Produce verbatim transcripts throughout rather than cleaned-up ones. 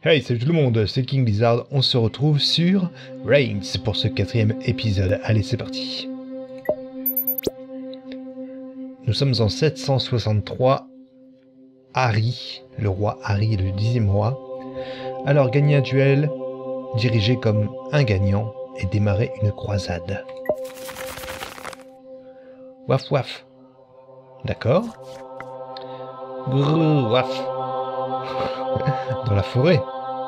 Hey, salut tout le monde, c'est King Blizzard, on se retrouve sur Reigns pour ce quatrième épisode. Allez, c'est parti. Nous sommes en sept cent soixante-trois. Harry, le roi Harry est le dixième roi. Alors, gagner un duel, diriger comme un gagnant et démarrer une croisade. Waf waf. D'accord. Grrr, waf. Dans la forêt.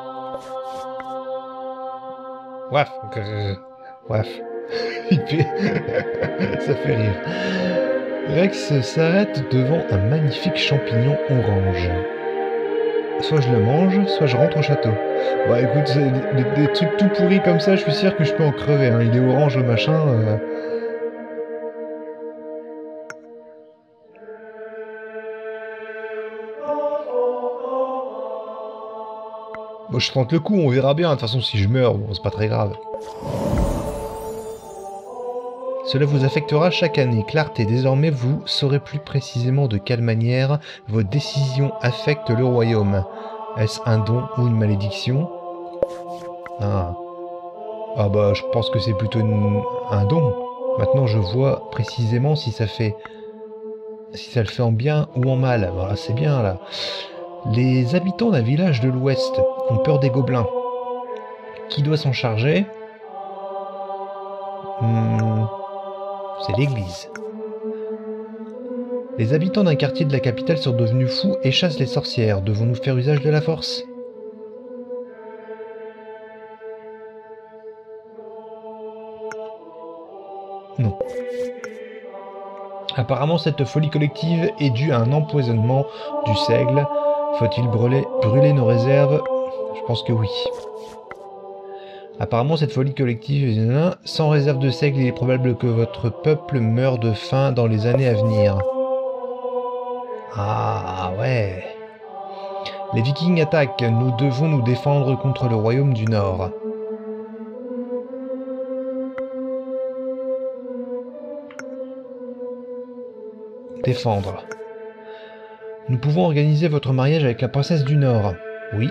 Waf. Grrr, waf. Il fait... Ça fait rire. Rex s'arrête devant un magnifique champignon orange. Soit je le mange, soit je rentre au château. Bah écoute, des, des trucs tout pourris comme ça, je suis sûr que je peux en crever. Hein. Il est orange le machin. Euh... Bon, je tente le coup, on verra bien. De toute façon, si je meurs, bon, c'est pas très grave. Cela vous affectera chaque année. Clarté, désormais, vous saurez plus précisément de quelle manière vos décisions affectent le royaume. Est-ce un don ou une malédiction? Ah. Ah bah, je pense que c'est plutôt une... un don. Maintenant, je vois précisément si ça fait... si ça le fait en bien ou en mal. Voilà, c'est bien, là. Les habitants d'un village de l'Ouest ont peur des gobelins. Qui doit s'en charger? hmm, C'est l'église. Les habitants d'un quartier de la capitale sont devenus fous et chassent les sorcières. Devons-nous faire usage de la force? Non. Apparemment, cette folie collective est due à un empoisonnement du seigle. Faut-il brûler, brûler nos réserves? Je pense que oui. Apparemment, cette folie collective, sans réserve de seigle, il est probable que votre peuple meure de faim dans les années à venir. Ah ouais. Les Vikings attaquent. Nous devons nous défendre contre le royaume du Nord. Défendre. Nous pouvons organiser votre mariage avec la princesse du Nord. Oui.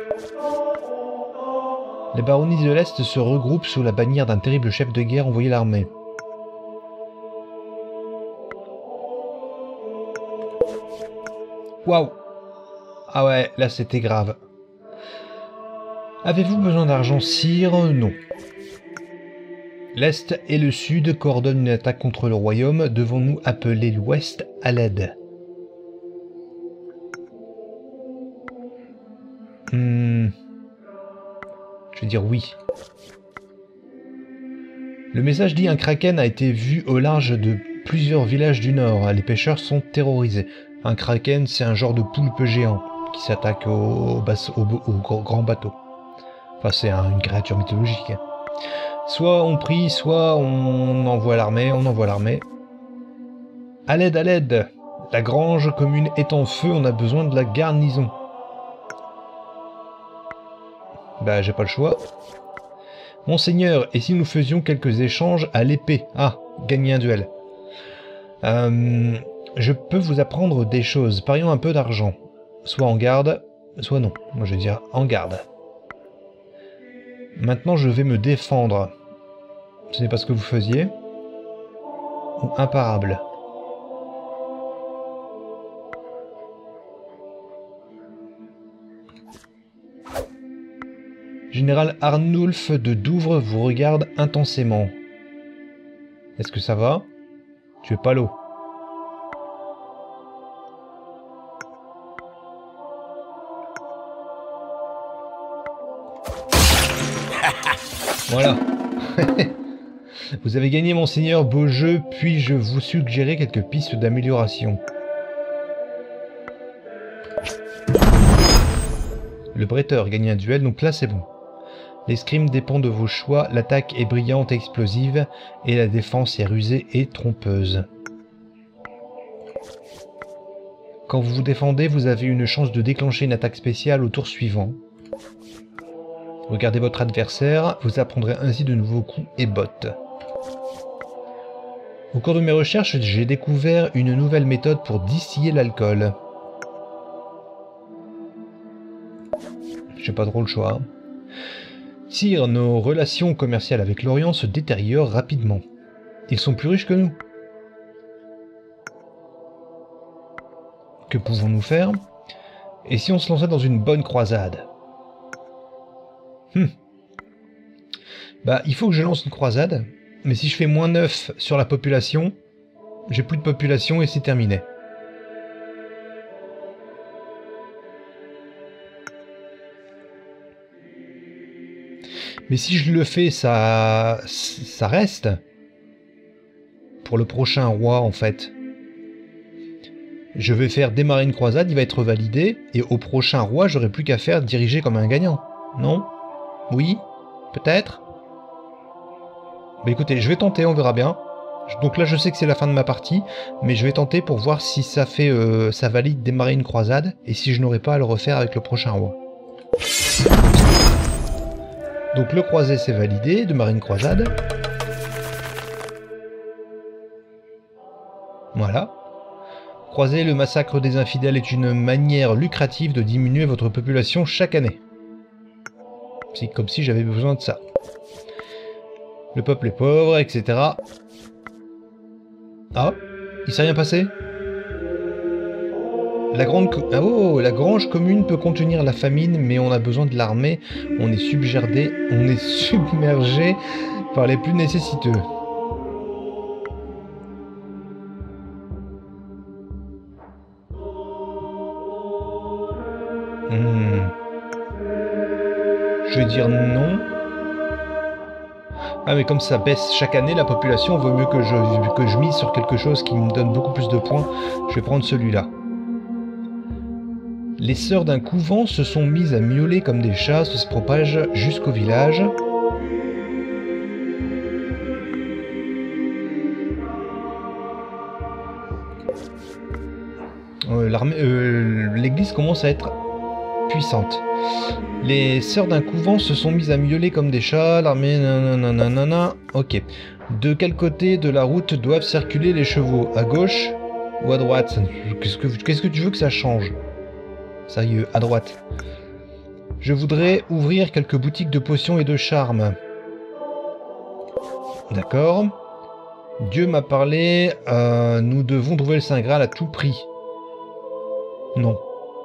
Les baronnies de l'Est se regroupent sous la bannière d'un terrible chef de guerre envoyé l'armée. Waouh! Ah ouais, là c'était grave. Avez-vous besoin d'argent, sire? Non. L'Est et le Sud coordonnent une attaque contre le royaume. Devons-nous appeler l'Ouest à l'aide? Hmm... Je vais dire oui. Le message dit: un kraken a été vu au large de plusieurs villages du Nord. Les pêcheurs sont terrorisés. Un kraken, c'est un genre de poulpe géant qui s'attaque aux au, au, au grands bateaux. Enfin, c'est un, une créature mythologique. Soit on prie, soit on envoie l'armée, on envoie l'armée. À l'aide, à l'aide! La grange commune est en feu, on a besoin de la garnison. Bah, j'ai pas le choix. Monseigneur, et si nous faisions quelques échanges à l'épée? Ah, gagner un duel. Euh, je peux vous apprendre des choses. Parions un peu d'argent. Soit en garde, soit non. Moi, je vais dire en garde. Maintenant, je vais me défendre. Ce n'est pas ce que vous faisiez. Ou imparable. Général Arnulf de Douvres vous regarde intensément. Est-ce que ça va? Tu es pas l'eau. Voilà. Vous avez gagné, monseigneur, beau jeu, puis-je vous suggérer quelques pistes d'amélioration? Le bretteur gagne un duel, donc là c'est bon. L'escrime dépend de vos choix, l'attaque est brillante et explosive, et la défense est rusée et trompeuse. Quand vous vous défendez, vous avez une chance de déclencher une attaque spéciale au tour suivant. Regardez votre adversaire, vous apprendrez ainsi de nouveaux coups et bottes. Au cours de mes recherches, j'ai découvert une nouvelle méthode pour distiller l'alcool. j'ai pas trop le choix. Sire, nos relations commerciales avec l'Orient se détériorent rapidement. Ils sont plus riches que nous. Que pouvons-nous faire? Et si on se lançait dans une bonne croisade? Hum. Bah, il faut que je lance une croisade, mais si je fais moins neuf sur la population, j'ai plus de population et c'est terminé. Mais si je le fais, ça, ça reste pour le prochain roi, en fait. Je vais faire démarrer une croisade, il va être validé, et au prochain roi, j'aurai plus qu'à faire diriger comme un gagnant. Non? Oui? Peut-être? Bah écoutez, je vais tenter, on verra bien. Donc là, je sais que c'est la fin de ma partie, mais je vais tenter pour voir si ça fait, euh, ça valide démarrer une croisade, et si je n'aurai pas à le refaire avec le prochain roi. Donc le croisé c'est validé, démarrer une croisade. Voilà. Croiser le massacre des infidèles est une manière lucrative de diminuer votre population chaque année. C'est comme si j'avais besoin de ça. Le peuple est pauvre, et cetera. Ah, il s'est rien passé? La, grande co oh, la grange commune peut contenir la famine, mais on a besoin de l'armée. On est submergé, on est submergé par les plus nécessiteux. Hmm. Je vais dire non. Ah mais comme ça baisse chaque année la population, vaut mieux que je, que je mise sur quelque chose qui me donne beaucoup plus de points. Je vais prendre celui-là. Les sœurs d'un couvent se sont mises à miauler comme des chats, ça se propage jusqu'au village. Euh, euh, L'église commence à être puissante. Les sœurs d'un couvent se sont mises à miauler comme des chats, l'armée nanana. Ok. De quel côté de la route doivent circuler les chevaux? À gauche ou à droite? Qu'est-ce que, qu'est-ce que tu veux que ça change? Sérieux, à droite. Je voudrais ouvrir quelques boutiques de potions et de charmes. D'accord. Dieu m'a parlé, euh, nous devons trouver le Saint Graal à tout prix. Non.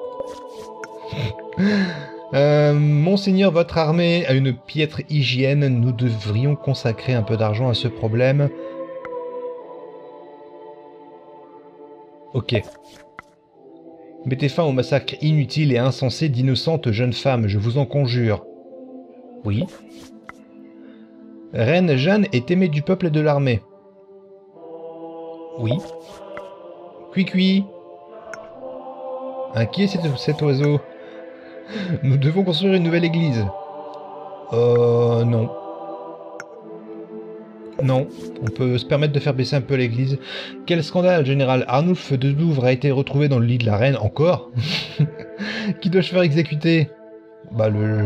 euh, Monseigneur, votre armée a une piètre hygiène, nous devrions consacrer un peu d'argent à ce problème. Ok. Mettez fin au massacre inutile et insensé d'innocentes jeunes femmes, je vous en conjure. Oui. Reine Jeanne est aimée du peuple et de l'armée. Oui. Cui-cui. Hein, qui est cet, cet oiseau? Nous devons construire une nouvelle église. Euh... Non. Non, on peut se permettre de faire baisser un peu l'église. Quel scandale, général. Arnulf de Douvres a été retrouvé dans le lit de la reine, encore. Qui dois-je faire exécuter? Bah le...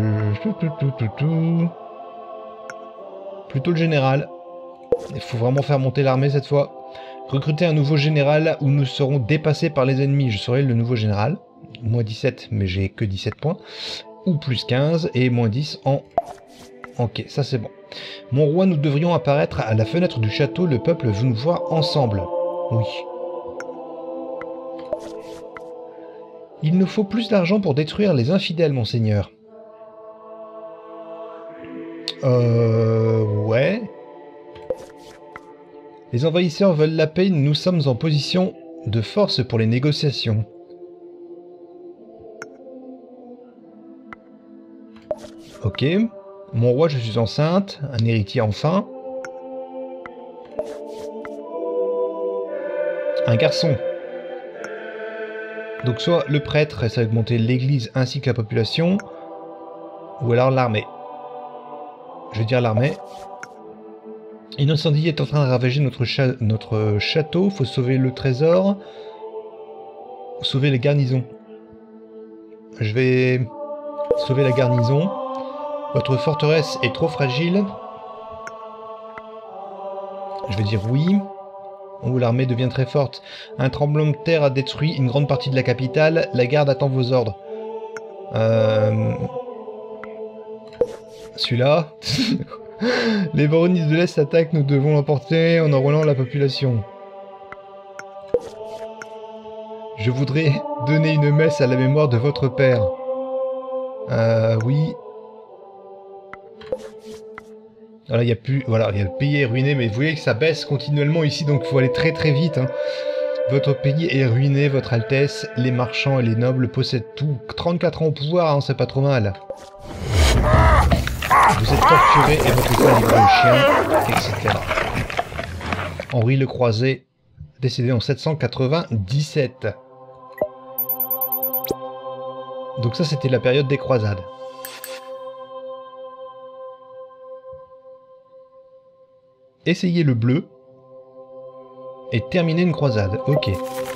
Plutôt le général. Il faut vraiment faire monter l'armée cette fois. Recruter un nouveau général où nous serons dépassés par les ennemis. Je serai le nouveau général. Moins dix-sept, mais j'ai que dix-sept points. Ou plus quinze, et moins dix en... Ok, ça c'est bon. Mon roi, nous devrions apparaître à la fenêtre du château, le peuple veut nous voir ensemble. Oui. Il nous faut plus d'argent pour détruire les infidèles, monseigneur. Euh... Ouais. Les envahisseurs veulent la paix, nous sommes en position de force pour les négociations. Ok. Mon roi, je suis enceinte, un héritier enfin. Un garçon. Donc soit le prêtre, ça va augmenter l'église ainsi que la population, ou alors l'armée. Je vais dire l'armée. Une incendie est en train de ravager notre, cha notre château, faut sauver le trésor, sauver les garnisons. Je vais sauver la garnison. Votre forteresse est trop fragile. Je vais dire oui. Oh, l'armée devient très forte. Un tremblement de terre a détruit une grande partie de la capitale. La garde attend vos ordres. Euh... Celui-là. Les baronnies de l'Est attaquent, nous devons l'emporter en enrôlant la population. Je voudrais donner une messe à la mémoire de votre père. Euh, oui. Voilà, il y a plus, voilà, il y a le pays est ruiné, mais vous voyez que ça baisse continuellement ici, donc il faut aller très très vite. Hein. Votre pays est ruiné, votre Altesse, les marchands et les nobles possèdent tout. trente-quatre ans au pouvoir, hein, c'est pas trop mal. Vous êtes torturé et votre père livre le chien, et cetera. Henri le Croisé, décédé en sept cent quatre-vingt-dix-sept. Donc ça, c'était la période des croisades. Essayez le bleu et terminez une croisade. Ok.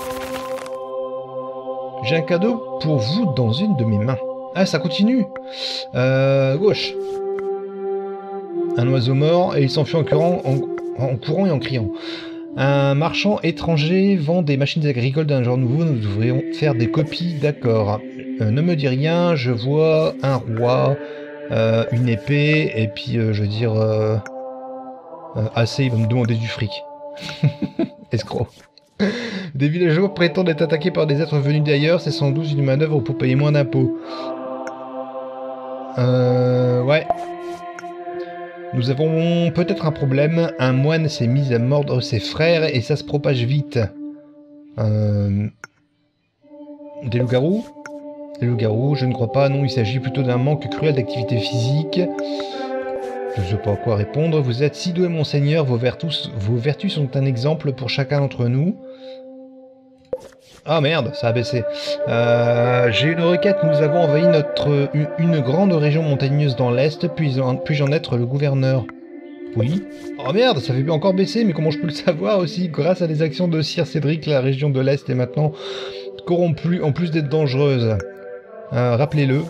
J'ai un cadeau pour vous dans une de mes mains. Ah, ça continue. Euh, gauche. Un oiseau mort et il s'enfuit en courant, en, en courant et en criant. Un marchand étranger vend des machines agricoles d'un genre nouveau. Nous devrions faire des copies, d'accord. Euh, ne me dis rien, je vois un roi, euh, une épée, et puis euh, je veux dire... Euh, Euh, assez, il va me demander du fric. Escroc. Des villageois prétendent être attaqués par des êtres venus d'ailleurs, c'est sans doute une manœuvre pour payer moins d'impôts. Euh... Ouais. Nous avons peut-être un problème. Un moine s'est mis à mordre ses frères et ça se propage vite. Euh... Des loups-garous? Des loups-garous, je ne crois pas. Non, il s'agit plutôt d'un manque cruel d'activité physique. Je ne sais pas à quoi répondre. Vous êtes si doué, monseigneur. Vos vertus, vos vertus sont un exemple pour chacun d'entre nous. Ah merde, ça a baissé. Euh, J'ai une requête. Nous avons envahi notre, une, une grande région montagneuse dans l'Est. Puis-je puis en être le gouverneur? Oui. Oh merde, ça fait encore baisser. Mais comment je peux le savoir aussi? Grâce à des actions de Sir Cédric, la région de l'Est est maintenant corrompue, en plus d'être dangereuse. Euh, Rappelez-le.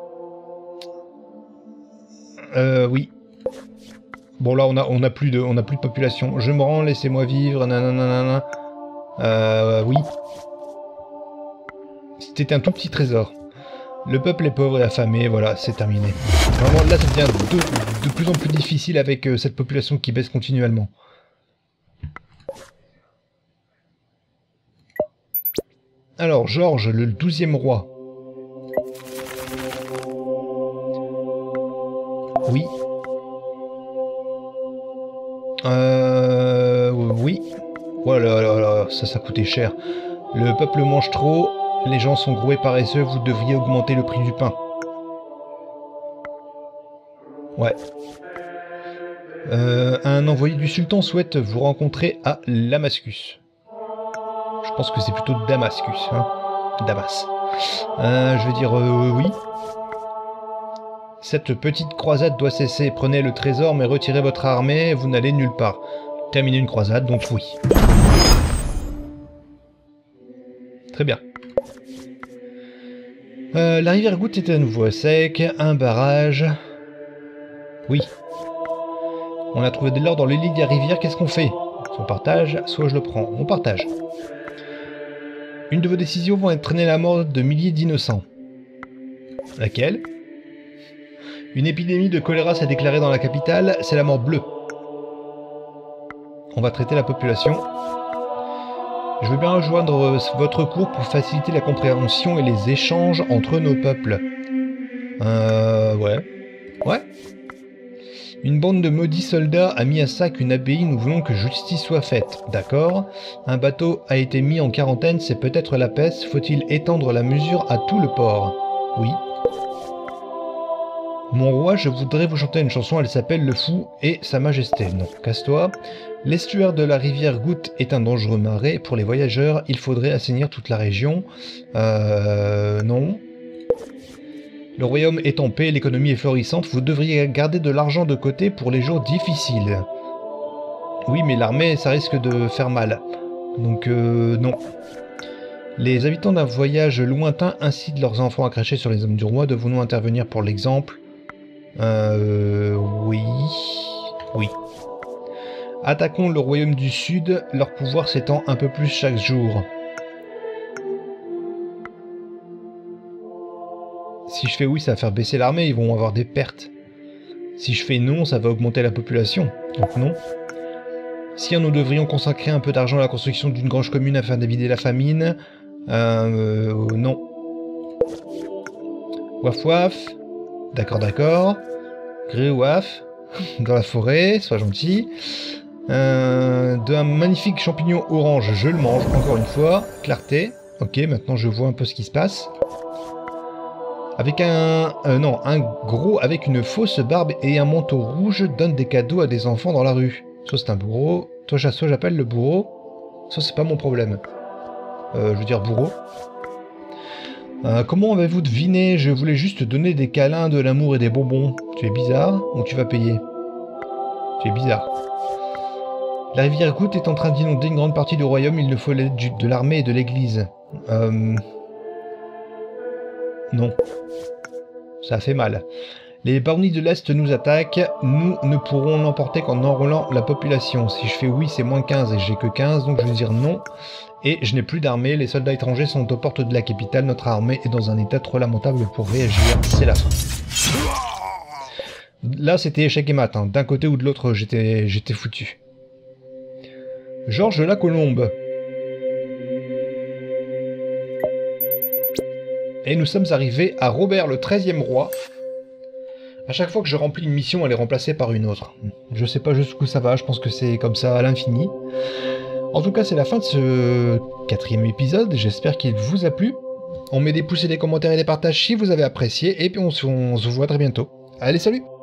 Euh, oui. Bon là on a on a plus de on a plus de population. Je me rends, laissez-moi vivre. Nanana. Euh oui. C'était un tout petit trésor. Le peuple est pauvre et affamé, voilà, c'est terminé. Vraiment là ça devient de, de plus en plus difficile avec euh, cette population qui baisse continuellement. Alors Georges, le douzième roi. Oui. Euh... Oui. Voilà, là, là, ça, ça coûtait cher. Le peuple mange trop, les gens sont gros et paresseux, vous devriez augmenter le prix du pain. Ouais. Euh, un envoyé du sultan souhaite vous rencontrer à Damascus. Je pense que c'est plutôt Damascus, hein. Damas. Euh, je veux dire, euh, oui. Cette petite croisade doit cesser. Prenez le trésor, mais retirez votre armée, vous n'allez nulle part. Terminez une croisade, donc oui. Très bien. Euh, la rivière Goutte est à nouveau à sec. Un barrage. Oui. On a trouvé de l'or dans le lit de la rivière, qu'est-ce qu'on fait? Soit on partage, soit je le prends. On partage. Une de vos décisions va entraîner la mort de milliers d'innocents. Laquelle? Une épidémie de choléra s'est déclarée dans la capitale, c'est la mort bleue. On va traiter la population. Je veux bien rejoindre votre cours pour faciliter la compréhension et les échanges entre nos peuples. Euh... Ouais. Ouais. Une bande de maudits soldats a mis à sac une abbaye, nous voulons que justice soit faite. D'accord. Un bateau a été mis en quarantaine, c'est peut-être la peste. Faut-il étendre la mesure à tout le port? Oui. Mon roi, je voudrais vous chanter une chanson, elle s'appelle Le Fou et Sa Majesté. Non, casse-toi. L'estuaire de la rivière Goutte est un dangereux marais. Pour les voyageurs, il faudrait assainir toute la région. Euh... Non. Le royaume est en paix, l'économie est florissante. Vous devriez garder de l'argent de côté pour les jours difficiles. Oui, mais l'armée, ça risque de faire mal. Donc, euh, non. Les habitants d'un voyage lointain incitent leurs enfants à cracher sur les hommes du roi. Devons-nous intervenir pour l'exemple? Euh... Oui... Oui. Attaquons le royaume du Sud, leur pouvoir s'étend un peu plus chaque jour. Si je fais oui, ça va faire baisser l'armée, ils vont avoir des pertes. Si je fais non, ça va augmenter la population. Donc non. Si nous devrions consacrer un peu d'argent à la construction d'une grange commune afin d'éviter la famine. Euh, euh, non. Waf waf. D'accord, d'accord. Gré waf. Dans la forêt, sois gentil. Euh, D'un magnifique champignon orange, je le mange, encore une fois. Clarté. Ok, maintenant je vois un peu ce qui se passe. Avec un... Euh, non, un gros avec une fausse barbe et un manteau rouge donne des cadeaux à des enfants dans la rue. Soit c'est un bourreau, soit j'appelle le bourreau, soit c'est pas mon problème. Euh, je veux dire bourreau. Euh, comment avez-vous deviné? Je voulais juste donner des câlins, de l'amour et des bonbons. Tu es bizarre ou tu vas payer? Tu es bizarre. La rivière Goutte est en train d'inonder une grande partie du royaume, il nous faut l'aide de l'armée et de l'église. Euh... Non. Ça fait mal. Les baronnies de l'Est nous attaquent, nous ne pourrons l'emporter qu'en enrôlant la population. Si je fais oui, c'est moins quinze et j'ai que quinze, donc je vais dire non. Et je n'ai plus d'armée, les soldats étrangers sont aux portes de la capitale, notre armée est dans un état trop lamentable pour réagir, c'est la fin. Là c'était échec et mat, hein. D'un côté ou de l'autre j'étais j'étais foutu. Georges la Colombe. Et nous sommes arrivés à Robert le treizième roi. À chaque fois que je remplis une mission, elle est remplacée par une autre. Je sais pas jusqu'où ça va, je pense que c'est comme ça à l'infini. En tout cas, c'est la fin de ce quatrième épisode, j'espère qu'il vous a plu. On met des pouces et des commentaires et des partages si vous avez apprécié, et puis on se, on se voit très bientôt. Allez, salut!